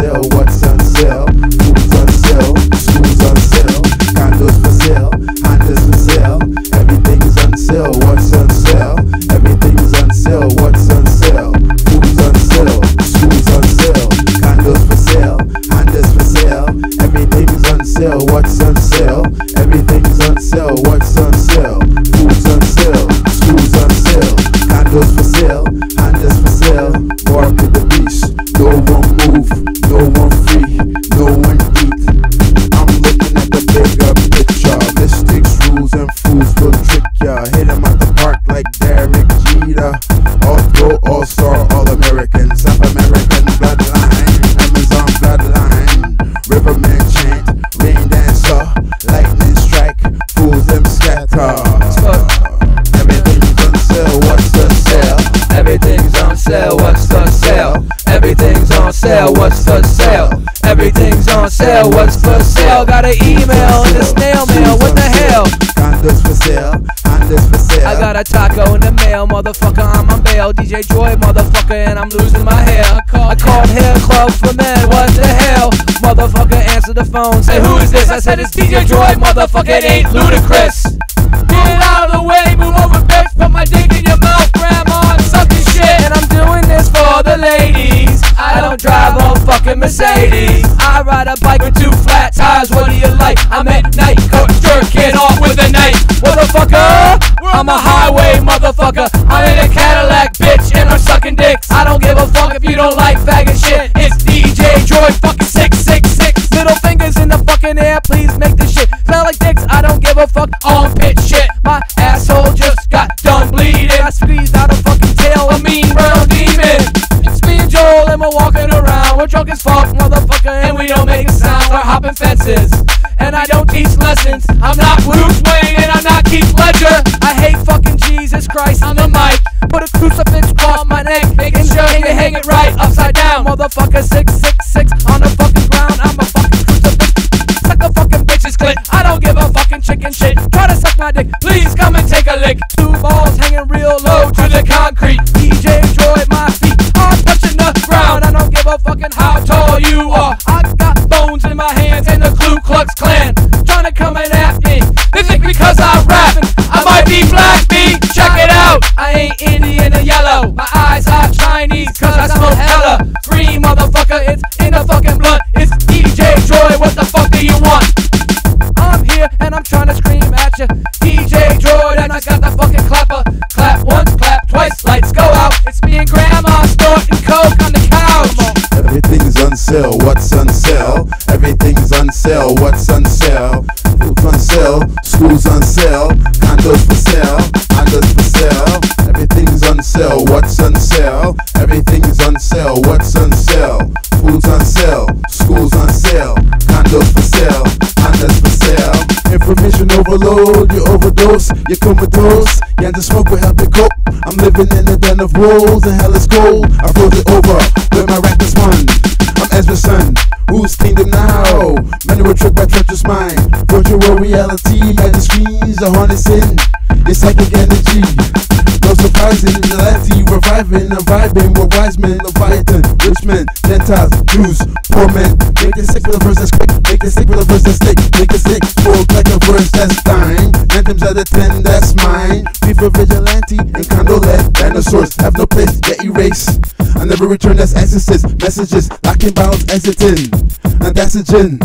sale? What's on sale? Who's on sale? Schools on sale. Condos for sale. Hondas for sale. Everything is on sale. What's on sale? Everything is on sale. What's on sale? Who's on sale? Schools on sale. Condos for sale. Hondas for sale. Everything is on sale. What's on sale? Everything is on sale. What's on sale? Who's on sale? Schools on sale. Condos for sale. Hondas for sale. Mark to the beast. No one move. No one free. No one eat. I'm looking at the bigger picture. Mystics, rules, and fools will trick ya. Hit 'em out the park like Derek Jeter. All pro, all star, all American, South American bloodline, Amazon bloodline. Riverman chant, rain dancer, lightning strike, fools them scatter. Everything's on sale, what's on sale? Everything's on sale, what's for sale? Everything's on sale, what's for sale? Everything's on sale, what's for sale? Got an email in the snail mail, what the hell? Condos for sale, Hondas for sale. I got a taco in the mail, motherfucker, I'm on bail. DJ Joy, motherfucker, and I'm losing my hair. I called Hair Club for Men, what the hell? Motherfucker, answer the phone, say who is this? I said it's DJ Joy, motherfucker, it ain't Ludacris. Get out of the way, move over, bitch, put my dick in your mouth, grandma, I'm sucking shit. And I'm doing this for the ladies. I don't drive a fucking Mercedes. I ride a bike with 2 flat tires, what do you like? I'm at night, coach jerking off with a knife. Motherfucker, I'm a highway motherfucker. I'm in a Cadillac, bitch, and I'm sucking dicks. I don't give a fuck if you don't like faggot shit. It's DJ Joy fucking 666. Middle fingers in the fucking air, please make this shit smell like dicks. I don't give a fuck, armpit shit. My asshole just got done bleeding. I squeezed out a fucking tail, a mean brown demon. It's me and Joel and we're walking around. We're drunk as fuck, motherfucker, and we don't make a sound. We're hopping fences, and I don't teach lessons. I'm not Bruce Wayne and I'm not Keith Ledger. I hate fucking Jesus Christ on the mic. Put a crucifix across my neck, making sure you hang it right upside down. Motherfucker 666 on the fucking ground. I'm a fucking crucifix. Suck a fucking bitch's clit. I don't give a fucking chicken shit. Try to suck my dick, please come and take a lick. 2 balls hanging real low to the concrete. DJ Joy, my feet are touching the ground. I don't give a fucking how tall you are. I got bones in my hands and the Ku Klux Klan trying to come and at me. They think because I rap, I might be black, me. Check it out, I ain't Indian or yellow. My eyes are Chinese cause I smoke hella green, motherfucker, it's in the fucking blood. It's DJ Joy, what the fuck do you want? I'm here and I'm trying to scream at you. DJ Joy, and I got the fucking clapper. Clap once, clap twice, lights go out. It's me and grandma snorting coke on the couch. Everything's on sale, what's on sale? Everything's on sale, what's on sale? Food's on sale, schools on sale, condos for sale, Hondas for sale. Everything's on sale, what's on sale? Everything's on sale, what's on sale? Food's on sale, schools on sale, condos for sale, Hondas for sale. Information overload, you overdose, you comatose. Yeah, the smoke will help you cope. I'm living in a den of wolves and hell is cold. I froze it over with my rap is one. I'm Ezra's son, who's kingdom now? Many were tricked by treacherous mind. Virtual reality, magic screens are harnessing your psychic energy. No surprising, vigilante, reviving and vibing with wise men, Leviathan, rich men, Gentiles, Jews, poor men. Make it sick with a verse that's quick, make it sick with a verse that's thick, make it sick, spoke like a verse that's thine. 9 times out of 10, that's mine. People vigilante and condo-led dinosaurs have no place, get erased. I never return, that's exorcist messages, locking bounds, exiting, and that's a gin.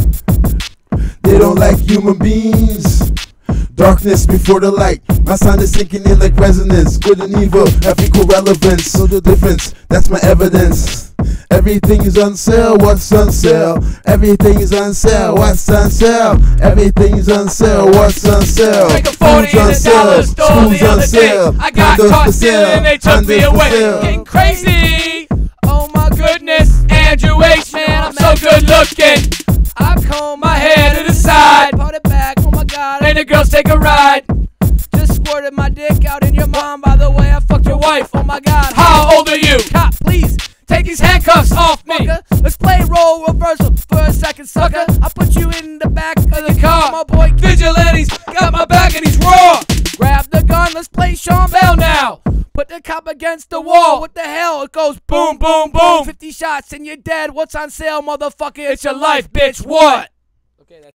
They don't like human beings. Darkness before the light. My sound is sinking in like resonance. Good and evil have equal relevance. So the difference, that's my evidence. Everything is on sale, what's on sale? Everything is on sale, what's on sale? Everything is on sale, what's on sale? Make a 40 in the dollar store the other day. I got caught stealing and they took me away. Getting crazy. Oh my goodness. Andrew H, man, I'm so good looking. I comb my hair to the side, put it back, oh my god, and the girls take a ride. Just squirted my dick out in your mom, by the way I fucked your wife, oh my god. How old are you? Cop, please, take these handcuffs off me. Let's play role reversal for a second, sucker. I put you in the back of the car, my boy Vigilante's got my back and he's raw. Grab the gun, let's play Sean Bell now. Put the cop against the wall. What the hell? It goes boom, boom, boom. 50 shots and you're dead. What's on sale, motherfucker? It's your life, bitch. What? Okay, that's